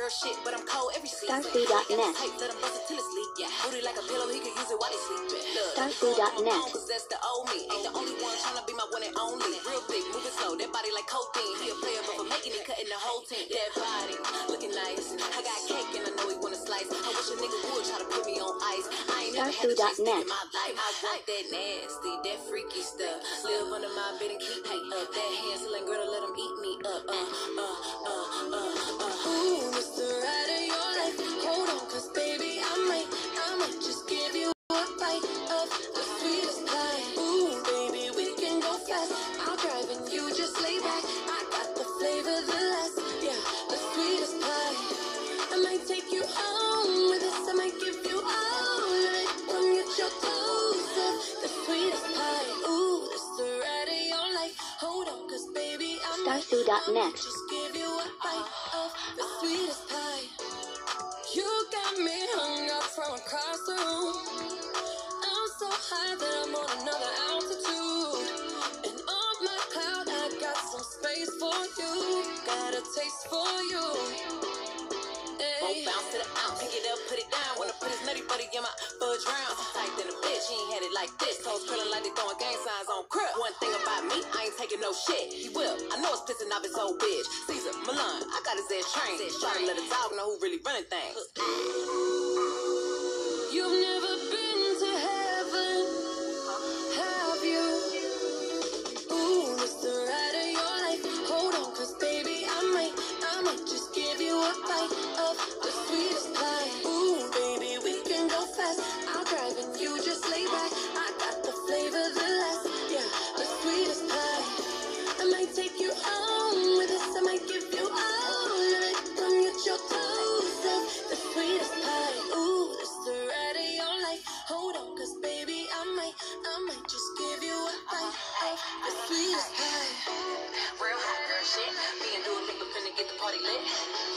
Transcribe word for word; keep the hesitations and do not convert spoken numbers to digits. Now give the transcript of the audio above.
girl shit, but I'm cold every season. Starfoo dot net. Let him bust it till it's sleep. Yeah, booty like a pillow, he can use it while he sleeping. Starfoo dot net. Cause that's the old me. Ain't the only one tryna be my one and only. Real big, moving slow, that body like codeine. He a player, but for making it, cutting the whole team. That body, looking nice. I got cake and I know he wanna slice. I wish a nigga would try to put me on ice. I ain't never had to chase in my life. I want that nasty, that freaky stuff. Live under my bed and keep me up. That Hansel and Gretel, let him eat me up. Uh, uh, uh, uh, uh. Ooh, it's the ride of your life. Hold on, cause baby, I might, I might just give you a bite of the sweetest pie. Ooh, baby, we can go fast. I'll drive and you just lay back. I got the flavor, the last, yeah, the sweetest pie. I might take you home with us. I might give you all of it. Come get your toes up. The sweetest pie. Ooh, it's the ride of your life. Hold on, cause baby, I might, Starfoo dot I net. might just give you a bite of the sweetest pie. You got me hung up from across the room. I'm so high that I'm on another altitude. And on my cloud, I got some space for you. Got a taste for you. Won't bounce to the ounce, pick it up, put it down. Wanna put his nutty buddy in my fudge round. Tight than a bitch, he ain't had it like this. Toes curling like they throwing gang signs on crib. One thing about me, I ain't taking no shit. He will, I know it's pissing off his old bitch. Caesar, Milan, I got his ass trained. Try to let a dog know who really running things. You've never been to heaven, have you? Ooh, it's the ride of your life. Hold on, cause baby, I might, I might just give you a bite of the sweetest pie. Ooh, baby, we can go fast. I'll drive and you just lay back. I got the flavor, the last, yeah, the sweetest pie. I might take you home with us. I might give you all of it. Come get your toes up. The sweetest pie. Ooh, it's the ride of your life. Hold on, cause baby, I might, I might just give you a bite of the sweetest pie. Real hot girl shit. Me and Dua Lipa finna get the party lit.